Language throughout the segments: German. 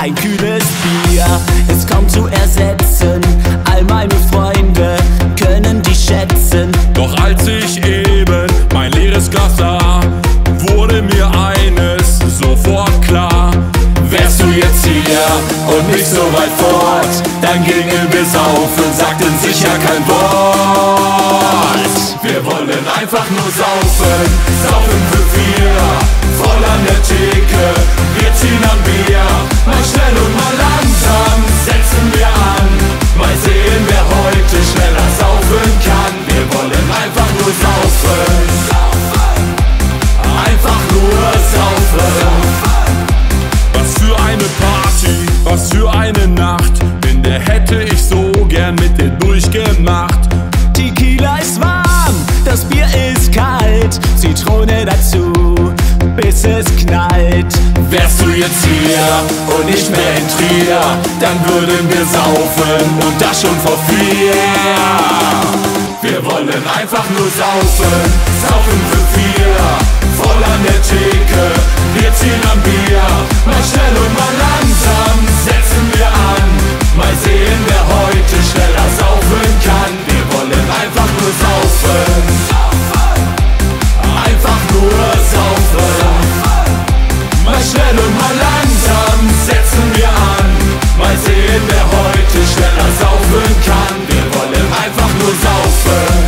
ein kühles Bier ist kaum zu ersetzen. All meine Freunde können dich schätzen. Doch als ich eben mein leeres Glas sah, wurde mir eines sofort klar. Wärst du jetzt hier und nicht so weit fort, dann gingen wir saufen, sagten sicher kein Wort. Wir wollen einfach nur saufen, saufen für vier, voll an der Theke, wir ziehen am Bier. Mal schnell und mal langsam setzen wir an, mal sehen wer heute schneller saufen kann. Wir wollen einfach nur saufen, einfach nur saufen. Was für eine Party, was für eine Nacht, in der hätte ich so gern mit dir durchgemacht. Tequila ist warm, das Bier ist kalt, Zitrone dazu, bis es knallt. Wärst du jetzt hier und nicht mehr in Trier, dann würden wir saufen und das schon vor 4. Wir wollen einfach nur saufen, saufen für 4, voll an der Theke, wir ziehen am Bier. Mal schnell und mal langsam setzen wir an, mal sehen wer heute schneller saufen kann. Wir wollen einfach nur saufen, einfach nur saufen. Mal schnell und mal langsam setzen wir an, mal sehen wer heute schneller saufen kann. Wir wollen einfach nur saufen,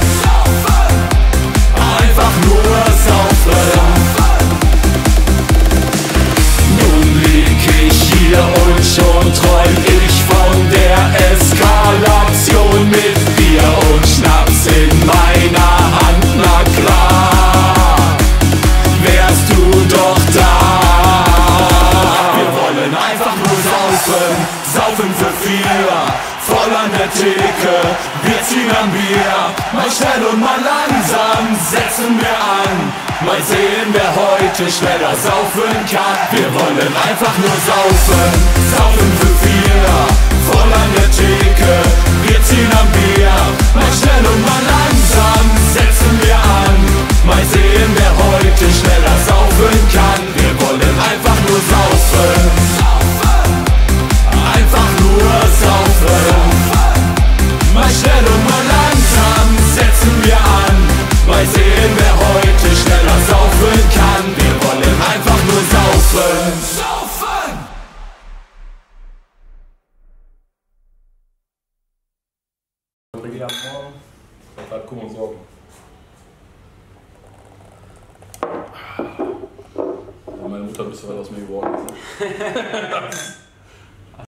einfach nur saufen. Nun lieg ich hier und schon träum ich von der Eskalation mit Bier und Schnaps in meiner Hand. Na klar, wärst du doch da. Wir wollen einfach nur saufen, saufen für 4, voll an der Theke, wir ziehen am Bier. Mal schnell und mal langsam setzen wir an, mal sehen wer heute schneller saufen kann. Wir wollen einfach nur saufen, saufen für 4, voll an der Theke, wir ziehen am Bier. Mal schnell und mal langsam setzen wir an, mal sehen wer heute schneller saufen kann. Wir wollen einfach nur saufen, einfach nur saufen. Mal schnell und mal langsam setzen wir an, mal sehen wer heute schneller saufen kann. Wir wollen einfach nur saufen, saufen. Regina morgen, Vertrag Kummer und Sorgen. Meine Mutter ein bisschen weit aus mir geworden.